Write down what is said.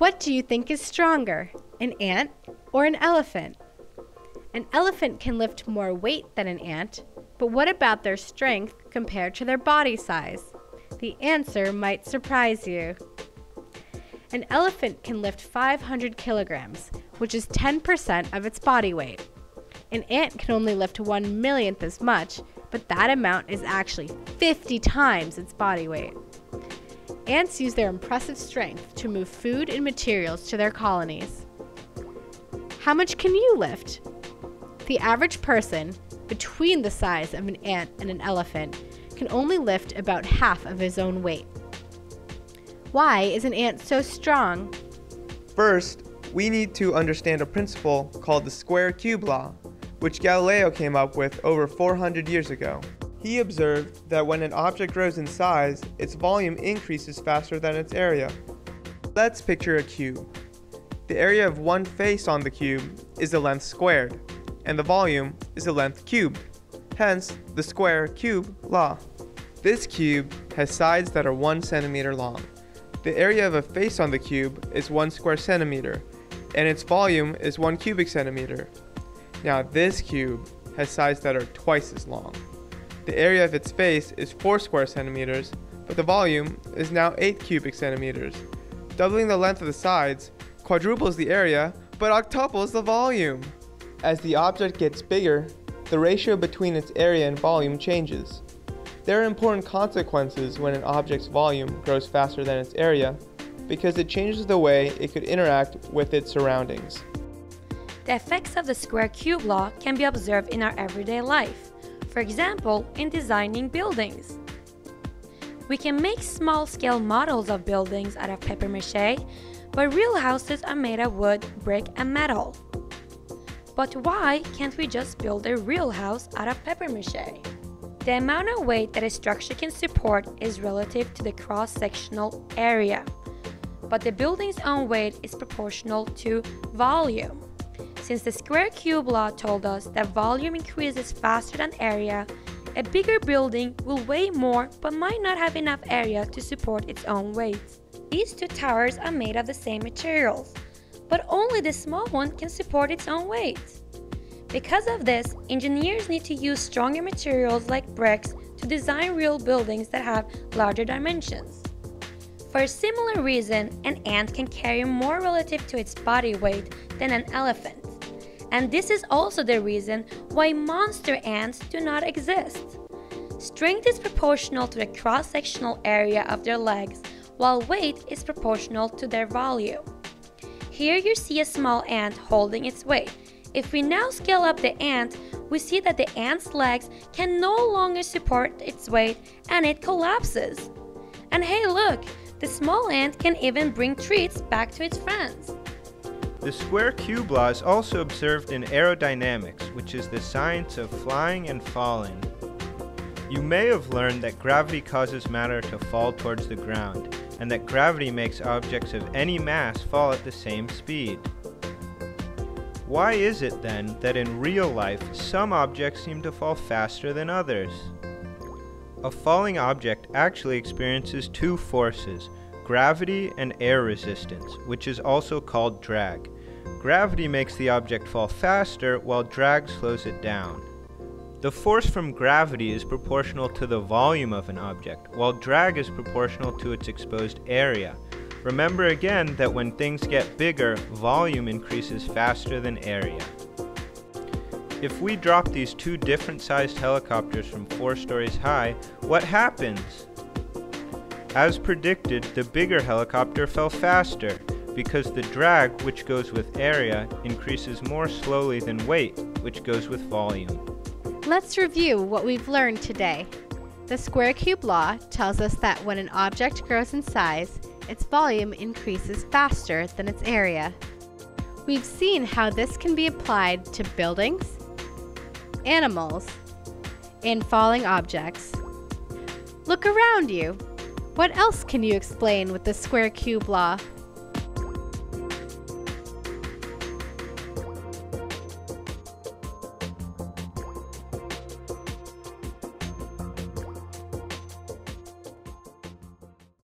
What do you think is stronger, an ant or an elephant? An elephant can lift more weight than an ant, but what about their strength compared to their body size? The answer might surprise you. An elephant can lift 500 kilograms, which is 10% of its body weight. An ant can only lift 1/1,000,000th as much, but that amount is actually 50 times its body weight. Ants use their impressive strength to move food and materials to their colonies. How much can you lift? The average person, between the size of an ant and an elephant, can only lift about half of his own weight. Why is an ant so strong? First, we need to understand a principle called the square-cube law, which Galileo came up with over 400 years ago. He observed that when an object grows in size, its volume increases faster than its area. Let's picture a cube. The area of one face on the cube is the length squared, and the volume is the length cubed, hence the square-cube law. This cube has sides that are 1 centimeter long. The area of a face on the cube is 1 square centimeter, and its volume is 1 cubic centimeter. Now this cube has sides that are twice as long. The area of its face is 4 square centimeters, but the volume is now 8 cubic centimeters. Doubling the length of the sides quadruples the area, but octuples the volume. As the object gets bigger, the ratio between its area and volume changes. There are important consequences when an object's volume grows faster than its area, because it changes the way it could interact with its surroundings. The effects of the square-cube law can be observed in our everyday life. For example, in designing buildings. We can make small-scale models of buildings out of papier-mâché, but real houses are made of wood, brick, and metal. But why can't we just build a real house out of papier-mâché? The amount of weight that a structure can support is relative to the cross-sectional area, but the building's own weight is proportional to volume. Since the square-cube law told us that volume increases faster than area, a bigger building will weigh more but might not have enough area to support its own weight. These two towers are made of the same materials, but only the small one can support its own weight. Because of this, engineers need to use stronger materials like bricks to design real buildings that have larger dimensions. For a similar reason, an ant can carry more relative to its body weight than an elephant. And this is also the reason why monster ants do not exist. Strength is proportional to the cross-sectional area of their legs, while weight is proportional to their volume. Here you see a small ant holding its weight. If we now scale up the ant, we see that the ant's legs can no longer support its weight and it collapses. And hey look, the small ant can even bring treats back to its friends. The square-cube law is also observed in aerodynamics, which is the science of flying and falling. You may have learned that gravity causes matter to fall towards the ground, and that gravity makes objects of any mass fall at the same speed. Why is it then that in real life some objects seem to fall faster than others? A falling object actually experiences two forces, gravity and air resistance, which is also called drag. Gravity makes the object fall faster, while drag slows it down. The force from gravity is proportional to the volume of an object, while drag is proportional to its exposed area. Remember again that when things get bigger, volume increases faster than area. If we drop these two different sized helicopters from 4 stories high, what happens? As predicted, the bigger helicopter fell faster, because the drag, which goes with area, increases more slowly than weight, which goes with volume. Let's review what we've learned today. The square-cube law tells us that when an object grows in size, its volume increases faster than its area. We've seen how this can be applied to buildings, animals, and falling objects. Look around you. What else can you explain with the square-cube law?